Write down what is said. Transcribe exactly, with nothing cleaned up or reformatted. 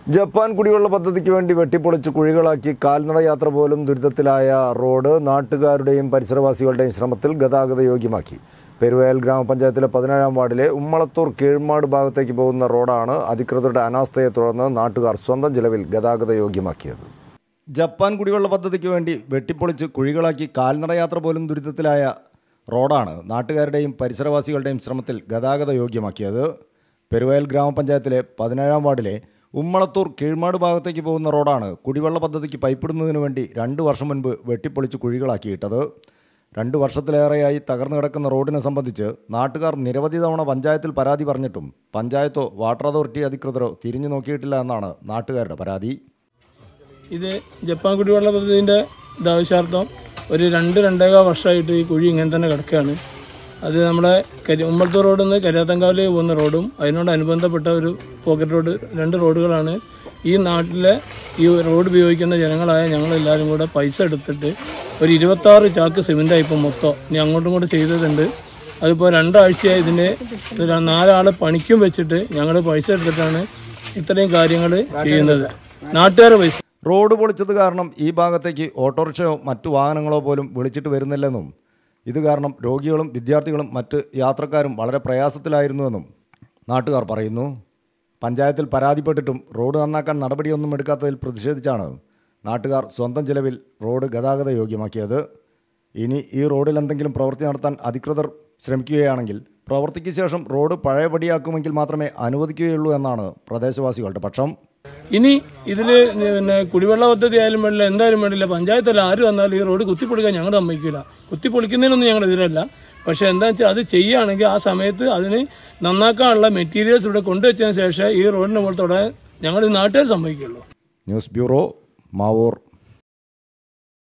Japan കുടിവെള്ള പദ്ധതിക്ക് വേണ്ടി വെട്ടിപ്പൊളിച്ച് കുഴികളാക്കി കാൽനട യാത്ര പോലും ദുരിതത്തിലായ റോഡ് നാട്ടുകാരുടെയും പരിസരവാസികളുടെയും ശ്രമത്തിൽ ഗതാഗത യോഗ്യമാക്കി. പെരുവയൽ ഗ്രാമപഞ്ചായത്തിലെ പതിനേഴാം വാർഡിലെ ഉമ്മളത്തൂർ കീഴ്മാട് ഭാഗത്തേക്ക് പോകുന്ന റോഡാണ് അധികൃതരുടെ അനാസ്ഥയെ തുടർന്ന് നാട്ടുകാർ സ്വന്തം ചെലവിൽ ഗതാഗത യോഗ്യമാക്കിയത്. ജപ്പാൻ കുടിവെള്ള പദ്ധതിക്ക് വേണ്ടി വെട്ടിപ്പൊളിച്ച് കുഴികളാക്കി കാൽനട യാത്ര പോലും ദുരിതത്തിലായ റോഡാണ് നാട്ടുകാരുടെയും പരിസരവാസികളുടെയും ശ്രമത്തിൽ ഗതാഗത യോഗ്യമാക്കിയത്. പെരുവയൽ ഗ്രാമപഞ്ചായത്തിലെ പതിനേഴാം വാർഡിലെ ഉമ്മളത്തൂർ കീഴ്മാട് ഭാഗത്തേക്ക് പോകുന്ന റോഡാണ് കുടിവെള്ള പദ്ധതിക്ക് പൈപ്പിടുന്നതിന് വേണ്ടി രണ്ട് വർഷം മുൻപ് വെട്ടിപ്പൊളിച്ച് കുഴികളാക്കിയിട്ടത്. രണ്ട് വർഷത്തിലേറെയായി തകർന്നു കിടക്കുന്ന റോഡിനെ സംബന്ധിച്ച് നാട്ടുകാർ നിരവധി തവണ പഞ്ചായത്തിൽ പരാതി പറഞ്ഞിട്ടും പഞ്ചായത്തോ വാട്ടർ അതോറിറ്റി അധികൃതരോ തിരിഞ്ഞു നോക്കിയിട്ടില്ല എന്നാണ് നാട്ടുകാരുടെ പരാതി. ഇത് ജപ്പാൻ കുടിവെള്ള പദ്ധതിൻ്റെ ആവശ്യാർത്ഥം ഒരു രണ്ട് രണ്ടേകാൽ വർഷമായിട്ട് ഈ കുഴി ഇങ്ങനെ തന്നെ കിടക്കുകയാണ്. അത് നമ്മുടെ കരി ഉമ്മളത്തൂർ റോഡിൽ നിന്ന് കരിയാത്തങ്കാവിലേക്ക് പോകുന്ന റോഡും അതിനോടനുബന്ധപ്പെട്ട ഒരു പോക്കറ്റ് റോഡ്, രണ്ട് റോഡുകളാണ്. ഈ നാട്ടിലെ ഈ റോഡ് ഉപയോഗിക്കുന്ന ജനങ്ങളായ ഞങ്ങളെല്ലാവരും കൂടെ പൈസ എടുത്തിട്ട് ഒരു ഇരുപത്താറ് ചാക്ക് സിമെൻ്റായി ഇപ്പം മൊത്തം ഇനി അങ്ങോട്ടും ഇങ്ങോട്ടും ചെയ്തതുണ്ട്. അതിപ്പോൾ രണ്ടാഴ്ചയായി ഇതിൻ്റെ നാലാളെ പണിക്കും വെച്ചിട്ട് ഞങ്ങൾ പൈസ എടുത്തിട്ടാണ് ഇത്രയും കാര്യങ്ങൾ ചെയ്യുന്നത്. നാട്ടുകാരെ പൈസ റോഡ് പൊളിച്ചത് കാരണം ഈ ഭാഗത്തേക്ക് ഓട്ടോറിക്ഷയോ മറ്റു വാഹനങ്ങളോ പോലും വിളിച്ചിട്ട് വരുന്നില്ലെന്നും ഇത് കാരണം രോഗികളും വിദ്യാർത്ഥികളും മറ്റ് യാത്രക്കാരും വളരെ പ്രയാസത്തിലായിരുന്നുവെന്നും നാട്ടുകാർ പറയുന്നു. പഞ്ചായത്തിൽ പരാതിപ്പെട്ടിട്ടും റോഡ് നന്നാക്കാൻ നടപടിയൊന്നും എടുക്കാത്തതിൽ പ്രതിഷേധിച്ചാണ് നാട്ടുകാർ സ്വന്തം ചിലവിൽ റോഡ് ഗതാഗത യോഗ്യമാക്കിയത്. ഇനി ഈ റോഡിൽ എന്തെങ്കിലും പ്രവൃത്തി നടത്താൻ അധികൃതർ ശ്രമിക്കുകയാണെങ്കിൽ പ്രവൃത്തിക്ക് ശേഷം റോഡ് പഴയപടിയാക്കുമെങ്കിൽ മാത്രമേ അനുവദിക്കുകയുള്ളൂ എന്നാണ് പ്രദേശവാസികളുടെ പക്ഷം. ഇനി ഇതിൽ പിന്നെ കുടിവെള്ള പദ്ധതി ആയാലും വേണ്ടില്ല, എന്തായാലും വേണ്ടില്ല, പഞ്ചായത്തല്ല ആര് വന്നാലും ഈ റോഡ് കുത്തിപ്പൊളിക്കാൻ ഞങ്ങൾ സമ്മതിക്കില്ല. കുത്തിപ്പൊളിക്കുന്നതിനൊന്നും ഞങ്ങൾ എതിരല്ല. പക്ഷെ എന്താ വെച്ചാൽ അത് ചെയ്യുകയാണെങ്കിൽ ആ സമയത്ത് അതിന് നന്നാക്കാനുള്ള മെറ്റീരിയൽസ് ഇവിടെ കൊണ്ടുവച്ചതിന് ശേഷം ഈ റോഡിൻ്റെ മുകളിൽ തൊടാൻ ഞങ്ങൾ നാട്ടുകാർ സമ്മതിക്കുള്ളൂ. News bureau, Mavoor.